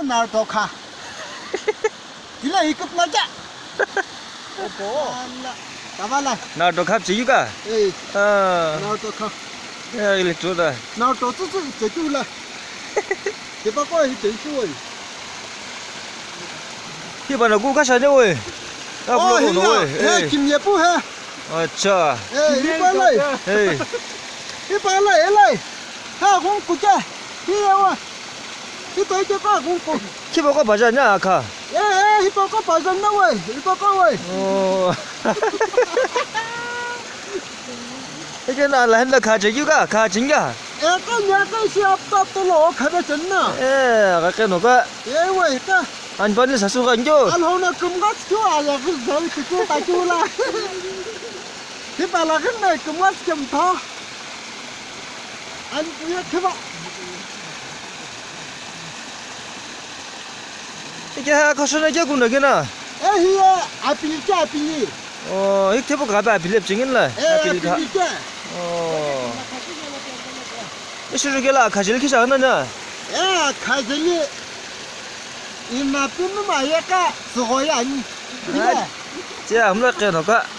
날 도카. 이라 이급 나자. 오고. 가발라. 나 도카 지유가. 에이. 날 도카. 야 이리 좋다. 날 도츠츠 제줄라. 대박과 이 제주어. 이번에 고가 사냐고. 나 불러도 너. 김예부 해. 아차. 이빨래. 에이. 이빨래 엘래. 하 공꾸자. 이야와. 이거 이거 공꾸. 키보가 맞았냐 아까. 이거 빠졌나 왜? 이거 왜? 이게 나라 한다 가지유가 가진가. 약간 시합다 또 가졌나? 아까 너가 왜 이까? 안 받는 사수가 안겨. 알호나 금갓 좋아야 그 그거 빠줄라. 이빨라 근데 금갓 좀 더. 아니 이렇게 봐. 이게 가서는 이게 군나게나. 에히야 아필자 아필이. 이렇게 가봐 빌립 증인라. 아필자. 이슈르게라 가질 기사 하나냐. 가질이 이마 뿜마 약가 소고야 아니. 자, 아무나 깨 너가.